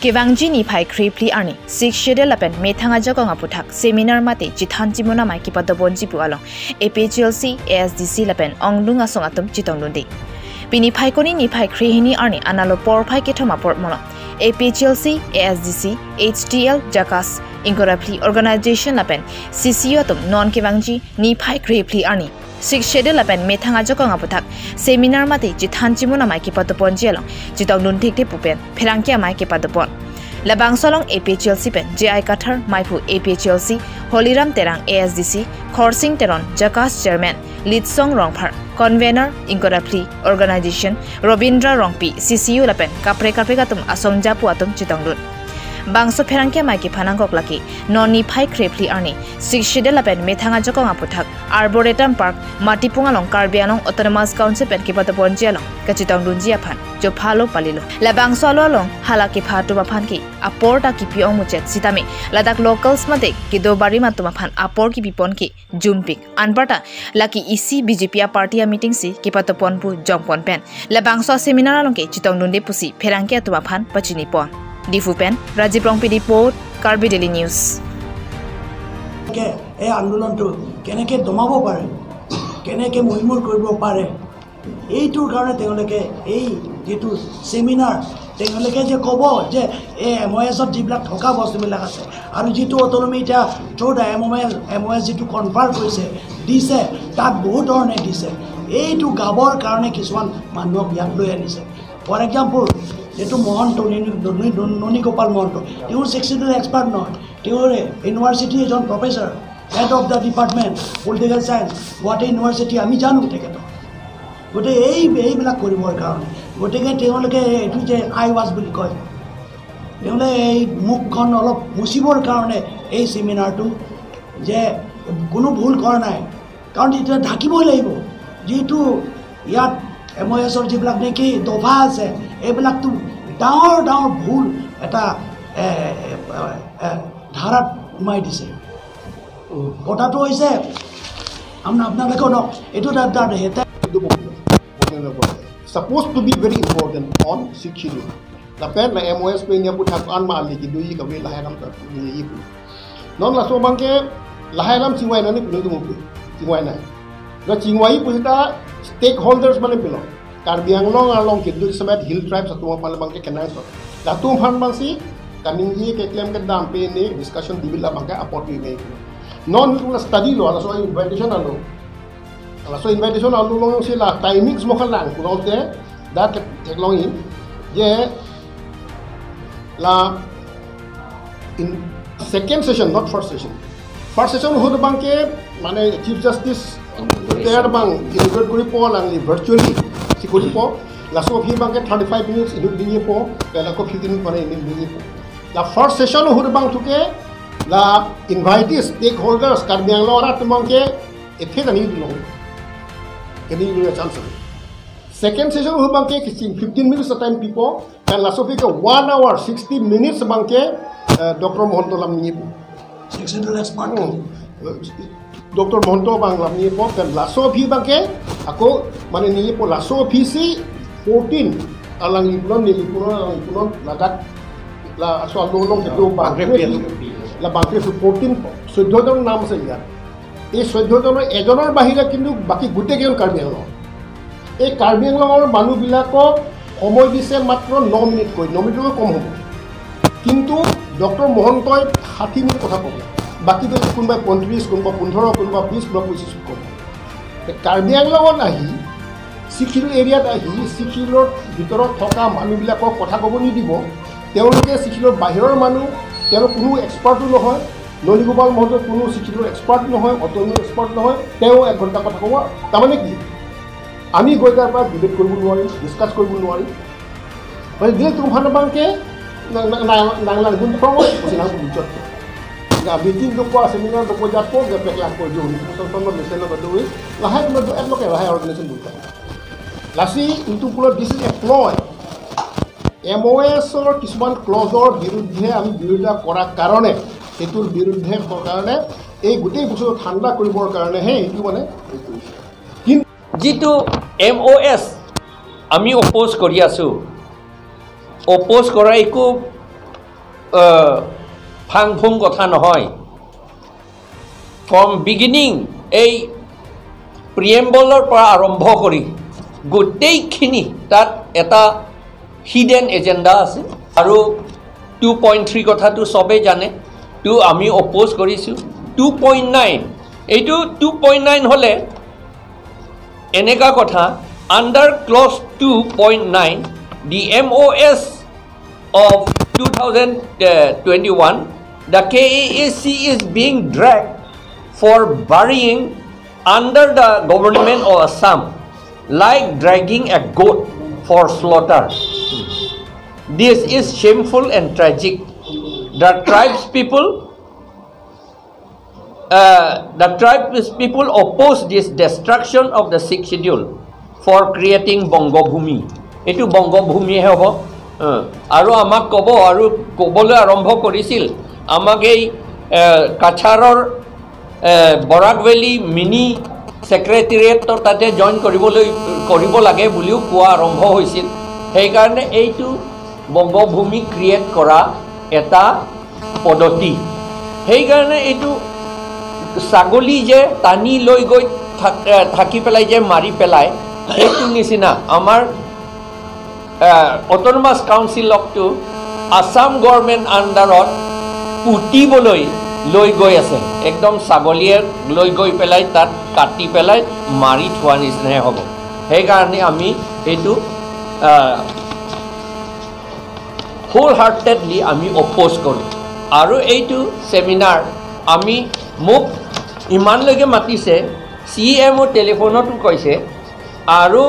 Kevangji ni phai kripli arni 6 schedule lapen methanga jagonga puthak seminar mate jithan jimona mai kipadobonji pualong APHLC ASDC lapen onglunga songatum chitonglundi pini phai koni ni phai krihini arni analo por phai kethoma por mono APHLC ASDC HTL Jakas Incorapli organization lapen CCU atum non Kevangji ni phai kripli arni 6 schedule lapen methanga jagonga puthak seminar mate jithan jimona mai kipadobonji along chitongdun thikte pupen pherangkia mai kipadobon Labang solong APHLC pen JI Kathar Maipu APHLC Holiram Terang ASDC Khorsing Teron Jakas Chairman Litsong Rongphar Convener Incorapli Organization Robindra Rongpi CCU lapen kapre katum asongja pu atum chitongdun Bangso pherangke maiki phanangkok laki noni phai krepli arni 6 schedule lapen methanga jakonga puthak Arboretum Park Matipunga long Karbianong Autonomous Council pen kipata ponjialong kachitongdun jia phan jo phalo palilo labang solo long halaki phatu ba phan ki aporta ki piong muchet sitami ladak locals mate ki dobari matuma phan apor ki pipon ki jumpik anparta laki isi BJP party meeting si kipata pon pu jongpon pen labang so seminar long ke chitongdun de pusi pherangke atuma phan pachini pon Difu Pen, Rajiv Rongpi report, Karbi Daily News. এই আন্দোলনটো কেনেকৈ দমাব পাৰে কেনেকৈ মহিমূল কৰিব পাৰে এইটোৰ কাৰণে তেওঁলোকে এই যেটো সেমিনাৰ তেওঁলোকে যে ক'ব যে এই MOSত যিবিলাক থকা বস্তুবিলাক আছে আৰু যেটো অটনমি এটা থ্ৰুড MOS যেটো কনফাৰ্ম কৰিছে দিছে তাত বহুত ধৰণে দিছে এইটো গাবৰ কাৰণে কিছুমান মানুহক ইয়াত লৈ আনিছে ফৰ এক্সাম্পল যেটো মহন্ত ননী গোপাল মহন্ত তেওঁৰ সেক্সুৱেল এক্সপাৰ্ট নহয় তেওঁৰ ইউনিভাৰ্চিটি এজন professor head of the department political science Guwahati university আমি জানো তেখেতক গতিকে এইবিলাক কৰিবৰ কাৰণে গতিকে তেওঁলোকে এইটো যে আই ৱাজ বুলি কয় তেওঁলোকে এই মুখখন অলপ মুচিবৰ কাৰণে এই সেমিনাৰটো যে কোনো ভুল কৰা নাই কাৰণ এতিয়া ঢাকিবই লাগিব যেটো ইয়াত MOSৰ যিবিলাক নেকি দফা আছে এইবিলাকতো ডাঙৰ ডাঙৰ ভুল এটা ধাৰাত সোমাই দিছে কথাটো হৈছে আপোনালোকে ন এইটো supposed to be very important on security lapen na MOS pe nya puthak an ma li ki dui ka we laharam ta ni non la so bangke laharam chingwai na ni pinu du mu chingwai na ga chingwai puita stakeholders mane pilo Karbi Anglong along kidu sebat hill tribes atuma palbang ke kenai so datum han bangsi kaningji ke claim ke dam pe ni discussion dibila bangka aport wi ngai non study lo ala so invitation alu long si la timings mo khalang kuno te that long in je la in second session not first session hod bangke mane chief justice there bang invite kori po lang virtually sikuri po la so phi bang 35 minutes idu dingi po la ko 15 minutes pare dingi po la first session hur bang thuke la invitees stakeholders karbiang lo ora tumang ke ethe dani lo keni lo chance second session hur bang ke 15 minutes time people and la so phi ke 1 hour 60 minutes bang ke Dr. Mohanto lam ni po sectional expert Dr. Mohanto bang lam ni po kan la so phi bang ke ako mane ni po la so phi si 14 alang lipunon ladak la so alolong kedo bang la bang 14 14 জন নাম আছে ইয়াত এই 14 জনৰ এজনৰ বাহিৰে কিন্তু বাকি গুটে কেন কাৰ্বি আংলং এই কাৰ্বি আংলঙৰ মানুহ বিলাকক সময় দিছে মাত্ৰ 9 মিনিট কৈ 9 মিনিটৰ কম হ'ব কিন্তু ডক্টৰ মহন্তই 60 মিনিট কথা ক'ব বাকি কোনবা 35 কোনবা 15 কোনবা 20 কোনবা 25 ক'ব কাৰ্বি আংলঙত আহি সিকিলো এৰিয়াত আহি সিকিলৰ ভিতৰত থকা মানুহবিলাকক কথা ক'ব নিদিব তেওঁলোকে সিকিলৰ বাহিৰৰ মানুহ তেওঁ কোনো এক্সপাৰ্টো নহয় ননী গোপাল মহন্ত কোনো সিকিলৰ এক্সপাৰ্ট নহয় অট'নমি এক্সপাৰ্ট নহয় তেওঁ 1 ঘণ্টা কথা ক'ব তাৰমানে কি আমি গৈ তাৰ পৰা ডিবেট কৰিব নোৱাৰি ডিসকাস কৰিব নোৱাৰি মানে দিলে তুমফান বাংকে নাংলাং গুণ প্ৰমোট কৰিছিল বুজত ga meeting do ko seminar do ko japo ga pekla ko jo ni so so meselo do wi la hay no do lo ke la hay organization do lasi into pulo this is a ploy MOS or কিছুমান ক্লজৰ বিৰুদ্ধে আমি বিৰোধিতা কৰাৰ কাৰণে এটোৰ বিৰুদ্ধে কাৰণে এই গোটেই বস্তু ঠাণ্ডা কৰিবৰ কাৰণে হে এটো মানে যেটো MOS আমি অপোজ কৰি আছো অপোজ কৰা একো ফাং ফুং কথা নহয় ফ্ৰম বিগিনিং এই প্ৰিয়েম্বলৰ পৰা আৰম্ভ কৰি গোটেইখিনি তাত এটা হিডেন এজেণ্ডা আছে আৰু 2.3 কথাটো সবে জানে তো আমি অপোজ কৰিছোঁ 2.9 এইটো 2.9 হলে এনেকা কথা under clause 2.9 the MOS of 2021 the KAAC is being dragged for burying under the government of Assam like dragging a goat for slaughter. This is shameful and tragic. The tribes people oppose this destruction of the 6th schedule for creating Bongobhumi. Etu Bongobhumi he hobo aru amak kobo aru kobole arambho korisil amak ei Kacharor Barak Valley mini secretariat tor tate join koribo lage buliu koa arambho hoisil hei karone eitu Bongobhumi create kora eta podoti hei karone eitu sagoli je tani loi goi thaki pelai je mari pelai eitu nisina amar autonomous council to Assam government underot puti boloi loi goi ase ekdom sagolier loi goi pelai tat kati pelai mari thwa nisina hobo hei karone ami eitu wholeheartedly ami oppose koru aru eitu seminar ami muk iman lege matise CMO telephone koise aru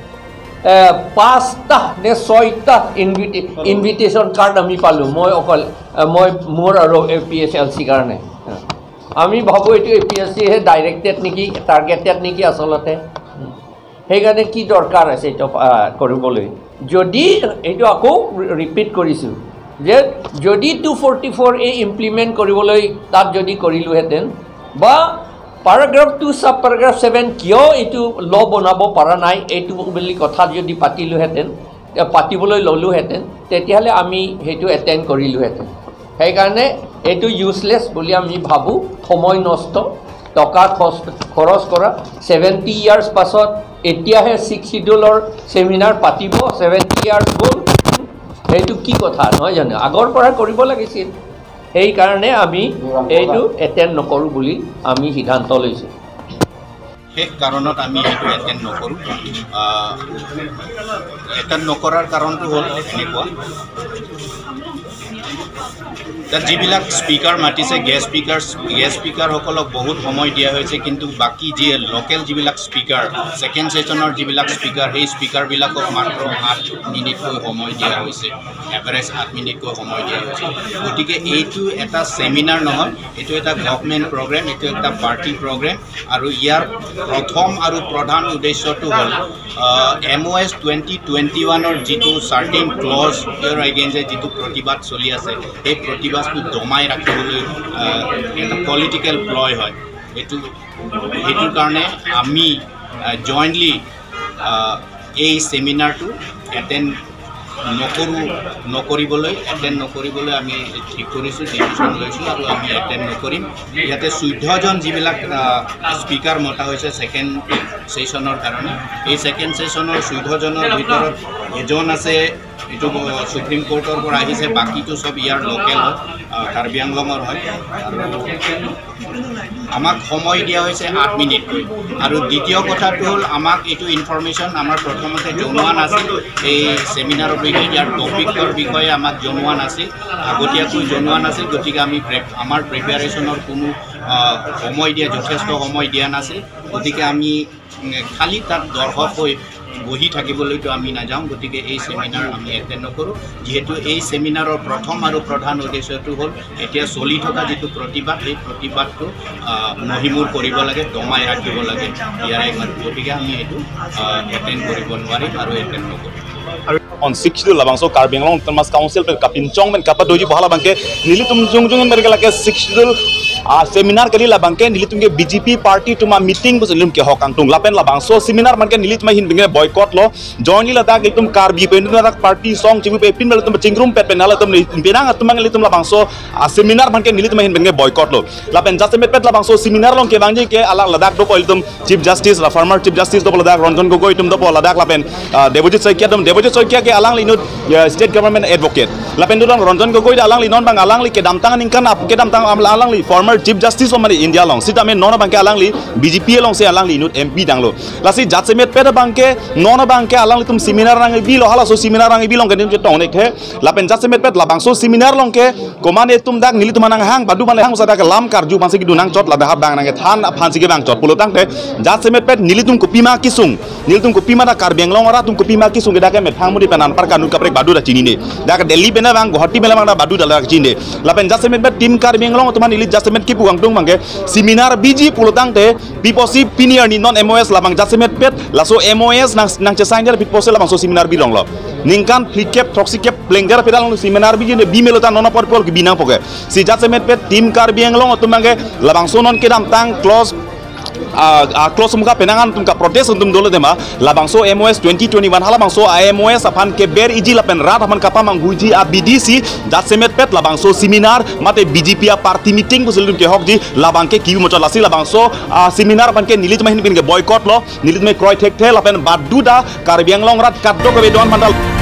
5টা ne 6টা invitation card ami palu moi okol moi mor aru APSLC karone ami bhabu etu APSC he directed niki targeted niki asolote hei gane ki dorkar ase eto koriboloi jodi etu ako repeat korisu je jodi 244 a implement koriboloi tat jodi korilu heten ba paragraph 2 sub paragraph 7 kyo etu law bonabo para nai etu bili kotha jodi patilu heten patiboloi lolu heten tetiale ami hetu attend korilu heten hei karone etu useless boli ami bhabu somoy nosto toka খৰচ কৰা 70 years pasot etia he 6 schedule seminar patibo 70 years gol এইটো কি কথা নহয় জানো আগৰ পৰা কৰিব লাগিছিল এই কাৰণে আমি এইটো এটেন্ড নকৰো বুলি আমি সিদ্ধান্ত লৈছো এক কাৰণত আমি এইটো এটেন্ড নকৰো এটেন্ড নকৰাৰ কাৰণটো হ'ল এনেকুৱা যিবিলাক স্পিকাৰ মাতিছে গেষ্ট স্পিকাৰ সকলক বহুত সময় দিয়া হৈছে কিন্তু বাকি যে লোকেল যিবিলাক স্পিকাৰ সেকেন্ড সেশনৰ যিবিলাক স্পিকাৰ সেই স্পিকাৰবিলাকক মাত্ৰ 8 মিনিটকৈ সময় দিয়া হৈছে এভাৰেজ 8 মিনিটকৈ সময় দিয়া হৈছে গতিকে এইটো এটা সেমিনাৰ নহয় এইটো এটা গভৰ্ণমেণ্ট প্ৰগ্ৰাম এইটো এটা পাৰ্টি প্ৰগ্ৰাম আৰু ইয়াৰ প্ৰথম আৰু প্ৰধান উদ্দেশ্যটো হ'ল MOS 2021 যিটো সাৰ্টিন ক্লজ ইয়াৰ এগেইনষ্ট যিটো প্ৰতিবাদ চলি আছে এই প্ৰতিবাদটো দমাই ৰাখিবলৈ এটা পলিটিক্যাল প্লয় হয় এইটোৰ কাৰণে আমি জয়েন্টলি এই সেমিনাৰটো এটেন্ড নকৰিবলৈ আমি ঠিক কৰিছোঁ ডিসিশন লৈছোঁ আৰু আমি এটেন্ড নকৰিম ইয়াতে 14 জন যিবিলাক স্পিকাৰ মতা হৈছে সেকেন্ড সেশনৰ কাৰণে এই সেকেন্ড সেশনৰ 14 জনৰ ভিতৰত এজন আছে এটো সুপ্ৰিম কোৰ্টৰ পৰা আহিছে বাকিটো সব ইয়াৰ লোকেল কাৰ্বি আংলঙৰ হয় আমাক সময় দিয়া হৈছে 8 মিনিট আৰু দ্বিতীয় কথাটো হ'ল আমাক এটো ইনফৰমেশন আমাৰ প্ৰথমতে জনোৱা নাছিল এই সেমিনাৰৰ বিষয়ে ইয়াৰ টপিকৰ বিষয়ে আমাক জনোৱা নাছিল আগতীয়াকৈ জনোৱা নাছিল গতিকে আমি আমাৰ প্ৰিপাৰেচনৰ কোনো সময় দিয়া যথেষ্ট সময় দিয়া নাছিল গতিকে আমি খালি তাত দৰ্শক হৈ বহি থাকিবলৈতো আমি নাযাওঁ গতিকে এই সেমিনাৰ আমি এটেন্ড নকৰো যেহেতু এই সেমিনাৰৰ প্ৰথম আৰু প্ৰধান উদ্দেশ্যটো হ'ল এতিয়া চলি থকা যেটো প্ৰতিবাদ এই প্ৰতিবাদটো মহিমূৰ কৰিব লাগে দমাই ৰাখিব লাগে ইয়াৰে গতিকে আমি এইটো এটেন্ড কৰিব নোৱাৰিম আৰু এটেন্ড নকৰো on 6 schedule labang so Karbi Anglong Thomas Council pe kapin chong men kapat doji bahala bangke nilitum jung mereka lake 6 schedule seminar kali labang ke nilitum ke BJP party tuma meeting bus lum ke hokang tung lapen labang so seminar man ke nilit ma hin binge boycott lo join li ladak litum Karbi pe ladak party song chibu pe pin melatum chingrum pet penala tum pinang atum litum labang so seminar man ke nilit ma hin binge boycott lo lapen jasemet pet labang so seminar long ke bangji ke ala ladak do litum chief justice la former chief justice do ladak Ranjan Gogoi tum do ladak lapen Debojit Soikia ke alang li nut state government advocate lapen dudang Ranjan Gogoi alang li non bang alang li ke damtangan ingkan ap ke damtang alang li former chief justice of India long sita men nona bang ke alang li BJP long se alang li nut MP dang lo lasi jasemet peda bang ke nona bang ke alang li tum seminar rang bi lo hala so seminar rang bi long ke nim tong nek he lapen jasemet pet labang so seminar long ke komane tum dak nili tumanang hang badu man hang sada ke lam karju pansi ki dunang chot la dah bang nang ke than phansi ke bang chot pulo tang te jasemet pet nili tum kupima kisung nili tum kupima da Karbi Anglong ora tum kupima kisung ke dak ke met hang mudi penan par kanun kaprek badu da chini ne dak Delhi bena bang Guwahati bela bang da badu da dak chinde lapen jasemet pet tim Karbi Anglong tuman nili jasemet ki puang tung bang ke seminar biji pulo tang te piposi pinier ni non MOS labang jasemet pet laso MOS nang chesain dia piposi labang so seminar bi long lo ningkan flikep toxicap plengder pedal seminar bi ne bi melota nona porpol ki binang poke si jasemet pet tim Karbi Anglong tumang ke labang sonon ke dam tang close close muka penangan tumka protes untuk dulu dema labangso MOS 2021 halabangso MOS apan ke ber iji lapen rat apan kapa mangguji BDC jasemet pet labangso seminar mate BJP party meeting buselum ke hokji labangke kibi mocha lasi labangso seminar apan ke nilit mahin bin ke boycott lo nilit me kroy tek lapen baduda Karbi Anglong rat kaddo ke bedon mandal